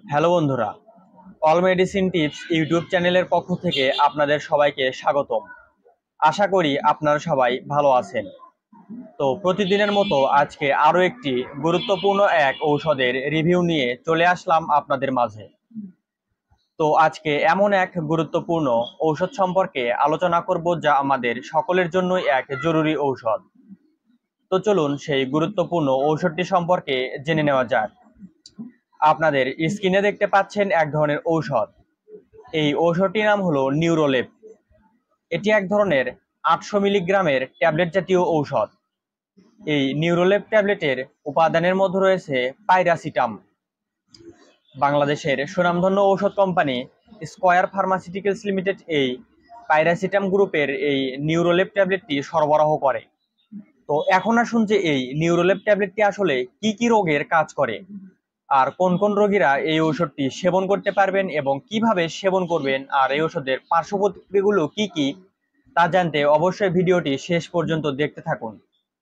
Hello বন্ধুরা, all medicine tips YouTube চ্যানেলের পক্ষ থেকে আপনাদের সবাইকে স্বাগতম। আশা করি আপনারা সবাই ভালো আছেন। তো প্রতিদিনের মতো আজকে আরও একটি গুরুত্বপূর্ণ এক ঔষধের রিভিউ নিয়ে চলে আসলাম আপনাদের মাঝে। তো আজকে এমন এক গুরুত্বপূর্ণ ঔষধ সম্পর্কে আলোচনা করব যা আমাদের সকলের জন্যই এক জরুরি ঔষধ। তো চলুন সেই গুরুত্বপূর্ণ ঔষধটি সম্পর্কে জেনে নেওয়া যাক। আপনাদের স্ক্রিনে দেখতে পাচ্ছেন এক ধরনের ঔষধ। এই ঔষধটির নাম হলো নিউরোলেপ। এটি এক ধরনের 800 মিলিগ্রামের ট্যাবলেট জাতীয় ঔষধ। এই নিউরোলেপ ট্যাবলেটের উপাদানের মধ্যে রয়েছে পাইরাসিটাম। বাংলাদেশের সুনামধন্য ঔষধ কোম্পানি স্কয়ার ফার্মাসিউটিক্যালস লিমিটেড এই পাইরাসিটাম গ্রুপের এই নিউরোলেপ ট্যাবলেটটি সরবরাহ করে। তো এখন আসুন যে এই নিউরোলেপ ট্যাবলেটটি আসলে কি কি রোগের কাজ করে, আর কোন কোন রোগীরা এই ঔষধটি সেবন করতে পারবেন এবং কিভাবে সেবন করবেন, আর এই ওষুধের পার্শ্ব প্রতিক্রিয়াগুলো কি কি তা জানতে অবশ্যই ভিডিওটি শেষ পর্যন্ত দেখতে থাকুন।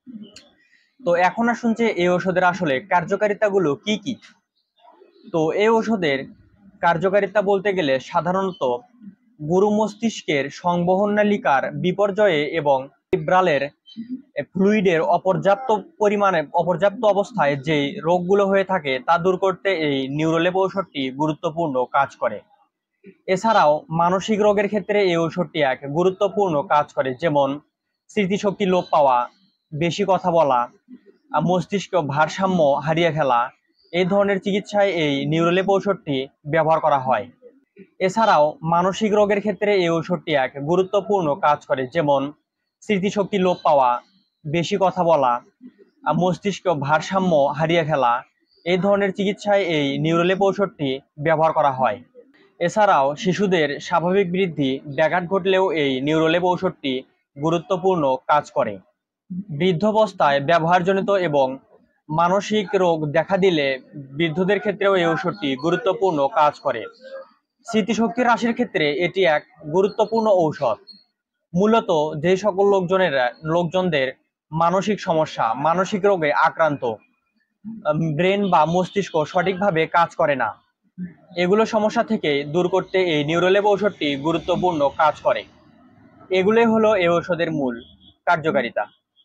তো এখন আসুন যে এই ওষুধের আসলে কার্যকারিতাগুলো কি কি। তো এই ওষুধের কার্যকারিতা বলতে গেলে সাধারণত গুরু মস্তিষ্কের সংবহন নালিকার বিপর্যয়ে এবং ব্রালের ফ্লুইডের অপর্যাপ্ত অবস্থায় যে রোগগুলো হয়ে থাকে তা দূর করতে এই নিউরোলেপ ঔষধটি গুরুত্বপূর্ণ কাজ করে। এছাড়াও মানসিক রোগের ক্ষেত্রে এই ঔষধটি এক গুরুত্বপূর্ণ কাজ করে, যেমন স্মৃতিশক্তি লোপ পাওয়া, বেশি কথা বলা, মস্তিষ্ক ভারসাম্য হারিয়ে ফেলা, এই ধরনের চিকিৎসায় এই নিউরোলেপ ঔষধটি ব্যবহার করা হয়। এছাড়াও মানসিক রোগের ক্ষেত্রে এই ঔষধটি এক গুরুত্বপূর্ণ কাজ করে, যেমন স্মৃতিশক্তি লোপ পাওয়া, বেশি কথা বলা, মস্তিষ্ক ভারসাম্য হারিয়ে ফেলা, এই ধরনের চিকিৎসায় এই নিউরোলেপ ঔষধটি ব্যবহার করা হয়। এছাড়াও শিশুদের স্বাভাবিক বৃদ্ধি ব্যাঘাত ঘটলেও এই নিউরোলেপ ঔষধটি গুরুত্বপূর্ণ কাজ করে। বৃদ্ধাবস্থায় ব্যবহারজনিত এবং মানসিক রোগ দেখা দিলে বৃদ্ধদের ক্ষেত্রেও এই ঔষধটি গুরুত্বপূর্ণ কাজ করে। স্মৃতিশক্তি হ্রাসের ক্ষেত্রে এটি এক গুরুত্বপূর্ণ ঔষধ। মূলত যে সকল লোকজনদের মানসিক সমস্যা, মানসিক রোগে আক্রান্ত, ব্রেন বা মস্তিষ্ক সঠিকভাবে কাজ করে না, এগুলো সমস্যা থেকে দূর করতে এই নিউরোলেপ ঔষধটি গুরুত্বপূর্ণ কাজ করে। এগুলোই হলো এই ঔষধের মূল কার্যকারিতা।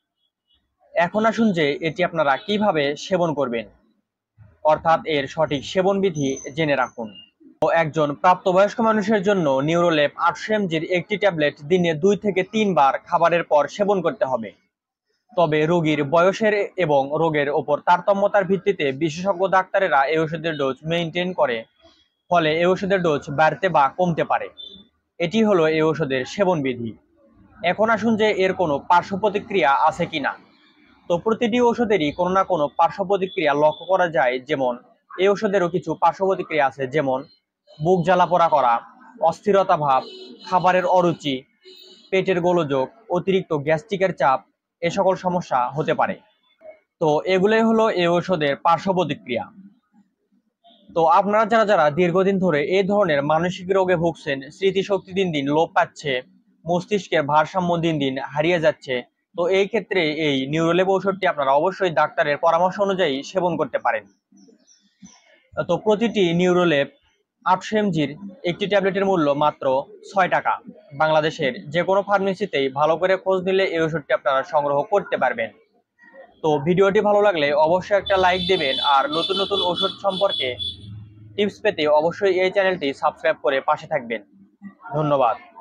এখন আসুন যে এটি আপনারা কিভাবে সেবন করবেন, অর্থাৎ এর সঠিক সেবন বিধি জেনে রাখুন। তো একজন প্রাপ্তবয়স্ক মানুষের জন্য নিউরোলেপ 800 mg একটি ট্যাবলেট দিনে 2 থেকে 3 বার খাবারের পর সেবন করতে হবে। তবে রোগীর বয়সের এবং রোগের ওপর তারতম্যতার ভিত্তিতে বিশেষজ্ঞ ডাক্তারেরা এই ওষুধের ডোজ মেইনটেইন করে, ফলে এই ওষুধের ডোজ বাড়তে বা কমতে পারে। এটি হলো এই ওষুধের সেবন বিধি। এখন আসুন যে এর কোনো পার্শ্ব প্রতিক্রিয়া আছে কিনা। তো প্রতিটি ওষুধেরই কোনো না কোনো পার্শ্ব প্রতিক্রিয়া লক্ষ্য করা যায়, যেমন এই ওষুধেরও কিছু পার্শ্ব প্রতিক্রিয়া আছে, যেমন বুক জ্বালাপোড়া করা, অস্থিরতা ভাব, খাবারের অরুচি, পেটের গোলযোগ, অতিরিক্ত গ্যাস্ট্রিকের চাপ, এ সকল সমস্যা হতে পারে। তো এগুলোই হলো এই ওষুধের পার্শ্ব প্রতিক্রিয়া। তো আপনারা যারা যারা দীর্ঘদিন ধরে এই ধরনের মানসিক রোগে ভুগছেন, স্মৃতিশক্তি দিন দিন লোপ পাচ্ছে, মস্তিষ্কের ভারসাম্য দিন দিন হারিয়ে যাচ্ছে, তো এই ক্ষেত্রে এই নিউরোলেপ ঔষধটি আপনারা অবশ্যই ডাক্তারের পরামর্শ অনুযায়ী সেবন করতে পারেন। তো প্রতিটি নিউরোলেপ 800 mg একটি ট্যাবলেটের মূল্য মাত্র 6 টাকা। বাংলাদেশের যে কোনো ফার্মেসিতেই ভালো করে খোঁজ নিলে এই ওষুধটি আপনারা সংগ্রহ করতে পারবেন। তো ভিডিওটি ভালো লাগলে অবশ্যই একটা লাইক দেবেন, আর নতুন নতুন ওষুধ সম্পর্কে টিপস পেতে অবশ্যই এই চ্যানেলটি সাবস্ক্রাইব করে পাশে থাকবেন। ধন্যবাদ।